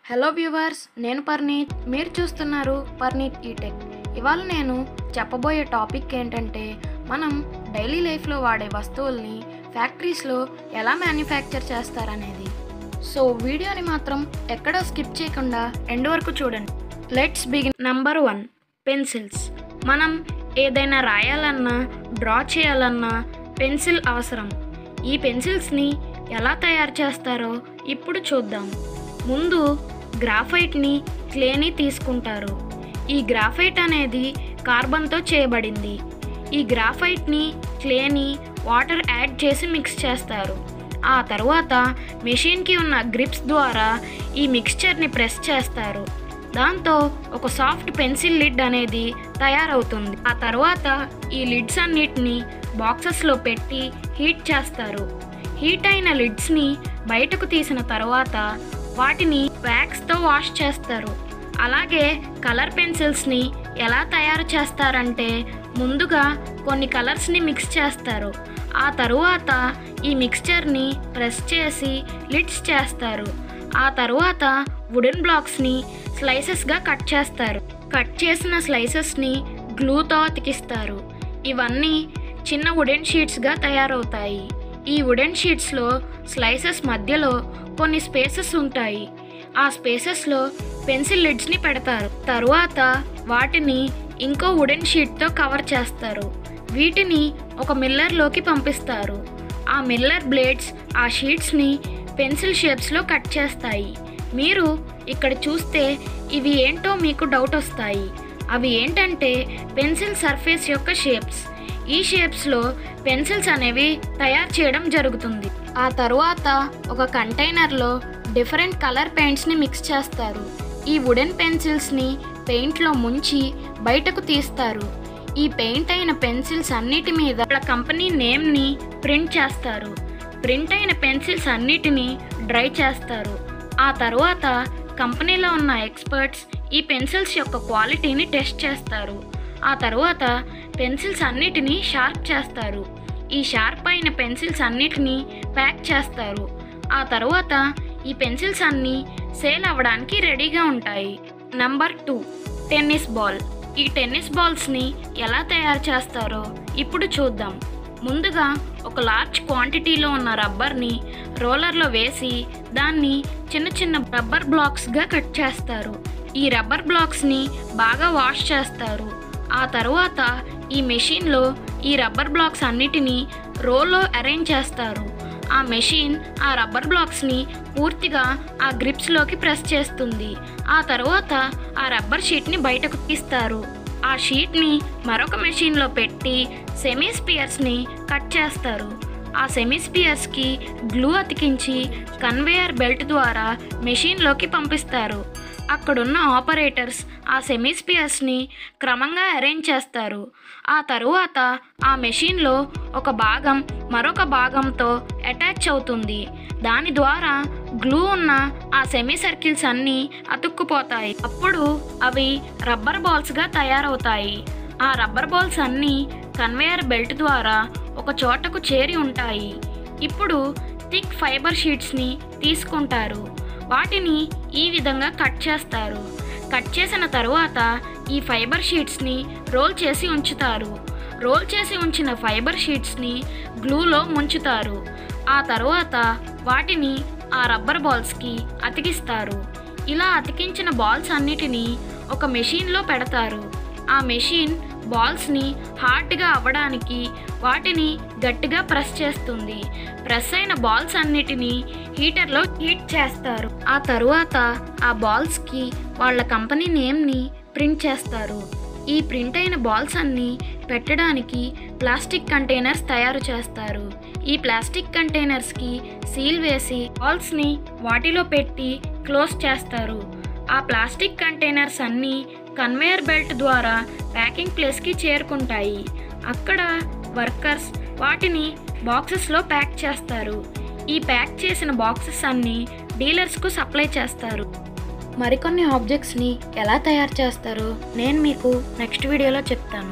Hello viewers, నేను పర్నీత్. మీరు చూస్తున్నారు పర్నీత్ ఈటెక్. ఇవాళ నేను చెప్పబోయే టాపిక్ ఏంటంటే, మనం డైలీ లైఫ్లో వాడే వస్తువుల్ని ఫ్యాక్టరీస్లో ఎలా మ్యానుఫ్యాక్చర్ చేస్తారనేది. సో వీడియోని మాత్రం ఎక్కడో స్కిప్ చేయకుండా ఎండ్ వరకు చూడండి. Let's begin. Number 1, pencils. మనం ఏదైనా రాయాలన్నా, డ్రా చేయాలన్నా పెన్సిల్ అవసరం. ఈ పెన్సిల్స్ని ఎలా తయారు చేస్తారో ఇప్పుడు చూద్దాం. ముందు గ్రాఫైట్ని, క్లేని తీసుకుంటారు. ఈ గ్రాఫైట్ అనేది కార్బన్తో చేయబడింది. ఈ గ్రాఫైట్ని, క్లేని వాటర్ యాడ్ చేసి మిక్స్ చేస్తారు. ఆ తర్వాత మెషిన్కి ఉన్న గ్రిప్స్ ద్వారా ఈ మిక్స్చర్ని ప్రెస్ చేస్తారు. దాంతో ఒక సాఫ్ట్ పెన్సిల్ లిడ్ అనేది తయారవుతుంది. ఆ తర్వాత ఈ లిడ్స్ అన్నిటిని బాక్సెస్లో పెట్టి హీట్ చేస్తారు. హీట్ అయిన లిడ్స్ని బయటకు తీసిన తర్వాత వాటిని వ్యాక్స్తో వాష్ చేస్తారు. అలాగే కలర్ పెన్సిల్స్ని ఎలా తయారు చేస్తారంటే, ముందుగా కొన్ని కలర్స్ని మిక్స్ చేస్తారు. ఆ తరువాత ఈ మిక్స్చర్ని ప్రెస్ చేసి లిడ్స్ చేస్తారు. ఆ తరువాత వుడెన్ బ్లాక్స్ని స్లైసెస్గా కట్ చేస్తారు. కట్ చేసిన స్లైసెస్ని గ్లూతో అతికిస్తారు. ఇవన్నీ చిన్న వుడెన్ షీట్స్గా తయారవుతాయి. ఈ వుడెన్ షీట్స్లో స్లైసెస్ మధ్యలో కొన్ని స్పేసెస్ ఉంటాయి. ఆ స్పేసెస్లో పెన్సిల్ లిడ్స్ని పెడతారు. తరువాత వాటిని ఇంకో వుడెన్ షీట్తో కవర్ చేస్తారు. వీటిని ఒక మిల్లర్లోకి పంపిస్తారు. ఆ మిల్లర్ బ్లేడ్స్ ఆ షీట్స్ని పెన్సిల్ షేప్స్లో కట్ చేస్తాయి. మీరు ఇక్కడ చూస్తే ఇవి ఏంటో మీకు డౌట్ వస్తాయి. అవి ఏంటంటే పెన్సిల్ సర్ఫేస్ యొక్క షేప్స్. ఈ షేప్స్లో పెన్సిల్స్ అనేవి తయారు చేయడం జరుగుతుంది. ఆ తరువాత ఒక కంటైనర్లో డిఫరెంట్ కలర్ పెయింట్స్ని మిక్స్ చేస్తారు. ఈ వుడెన్ పెన్సిల్స్ని పెయింట్లో ముంచి బయటకు తీస్తారు. ఈ పెయింట్ అయిన పెన్సిల్స్ అన్నిటి మీద వాళ్ళ కంపెనీ నేమ్ని ప్రింట్ చేస్తారు. ప్రింట్ అయిన పెన్సిల్స్ అన్నిటినీ డ్రై చేస్తారు. ఆ తరువాత కంపెనీలో ఉన్న ఎక్స్పర్ట్స్ ఈ పెన్సిల్స్ యొక్క క్వాలిటీని టెస్ట్ చేస్తారు. ఆ తరువాత పెన్సిల్స్ అన్నిటినీ షార్ప్ చేస్తారు. ఈ షార్ప్ అయిన పెన్సిల్స్ అన్నిటినీ ప్యాక్ చేస్తారు. ఆ తరువాత ఈ పెన్సిల్స్ అన్నీ సేల్ అవ్వడానికి రెడీగా ఉంటాయి. Number 2, tennis ball. ఈ టెన్నిస్ బాల్స్ని ఎలా తయారు చేస్తారో ఇప్పుడు చూద్దాం. ముందుగా ఒక లార్జ్ క్వాంటిటీలో ఉన్న రబ్బర్ని రోలర్లో వేసి దాన్ని చిన్న చిన్న రబ్బర్ బ్లాక్స్గా కట్ చేస్తారు. ఈ రబ్బర్ బ్లాక్స్ని బాగా వాష్ చేస్తారు. ఆ తరువాత ఈ మెషిన్లో ఈ రబ్బర్ బ్లాక్స్ అన్నిటినీ రోల్లో అరేంజ్ చేస్తారు. ఆ మెషిన్ ఆ రబ్బర్ బ్లాక్స్ని పూర్తిగా ఆ గ్రిప్స్లోకి ప్రెస్ చేస్తుంది. ఆ తర్వాత ఆ రబ్బర్ షీట్ని బయటకు తీస్తారు. ఆ షీట్ని మరొక మెషిన్లో పెట్టి సెమీ స్పియర్స్ని కట్ చేస్తారు. ఆ సెమీ స్పియర్స్కి గ్లూ అతికించి కన్వేయర్ బెల్ట్ ద్వారా మెషిన్లోకి పంపిస్తారు. అక్కడున్న ఆపరేటర్స్ ఆ సెమీ స్పియర్స్ని క్రమంగా అరేంజ్ చేస్తారు. ఆ తరువాత ఆ మెషిన్లో ఒక భాగం మరొక భాగంతో అటాచ్ అవుతుంది. దాని ద్వారా గ్లూ ఉన్న ఆ సెమీ సర్కిల్స్ అన్నీ అతుక్కుపోతాయి. అప్పుడు అవి రబ్బర్ బాల్స్గా తయారవుతాయి. ఆ రబ్బర్ బాల్స్ అన్నీ కన్వేయర్ బెల్ట్ ద్వారా ఒక చోటకు చేరి ఉంటాయి. ఇప్పుడు థిక్ ఫైబర్ షీట్స్ని తీసుకుంటారు. వాటిని ఈ విధంగా కట్ చేస్తారు. కట్ చేసిన తరువాత ఈ ఫైబర్ షీట్స్ని రోల్ చేసి ఉంచుతారు. రోల్ చేసి ఉంచిన ఫైబర్ షీట్స్ని గ్లూలో ముంచుతారు. ఆ తరువాత వాటిని ఆ రబ్బర్ బాల్స్కి అతికిస్తారు. ఇలా అతికించిన బాల్స్ అన్నిటినీ ఒక మెషిన్లో పెడతారు. ఆ మెషిన్ బాల్స్ని హార్డ్గా అవ్వడానికి వాటిని గట్టిగా ప్రెస్ చేస్తుంది. ప్రెస్ అయిన బాల్స్ అన్నిటినీ హీటర్లో హీట్ చేస్తారు. ఆ తరువాత ఆ బాల్స్కి వాళ్ళ కంపెనీ నేమ్ని ప్రింట్ చేస్తారు. ఈ ప్రింట్ అయిన బాల్స్ అన్నీ పెట్టడానికి ప్లాస్టిక్ కంటైనర్స్ తయారు చేస్తారు. ఈ ప్లాస్టిక్ కంటైనర్స్కి సీల్ వేసి బాల్స్ని వాటిలో పెట్టి క్లోజ్ చేస్తారు. ఆ ప్లాస్టిక్ కంటైనర్స్ అన్నీ కన్వేయర్ బెల్ట్ ద్వారా ప్యాకింగ్ ప్లేస్కి చేరుకుంటాయి. అక్కడ వర్కర్స్ వాటిని బాక్సెస్లో ప్యాక్ చేస్తారు. ఈ ప్యాక్ చేసిన బాక్సెస్ అన్నీ డీలర్స్కు సప్లై చేస్తారు. మరికొన్ని ఆబ్జెక్ట్స్ని ఎలా తయారు చేస్తారో నేను మీకు నెక్స్ట్ వీడియోలో చెప్తాను.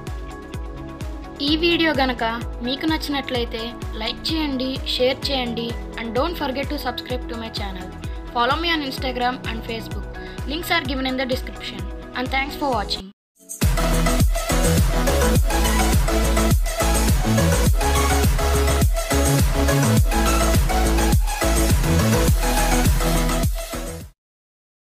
ఈ వీడియో గనక మీకు నచ్చినట్లయితే లైక్ చేయండి, షేర్ చేయండి, and don't forget to subscribe to my channel. Follow me on Instagram and Facebook. Links are given in the description. And thanks for watching.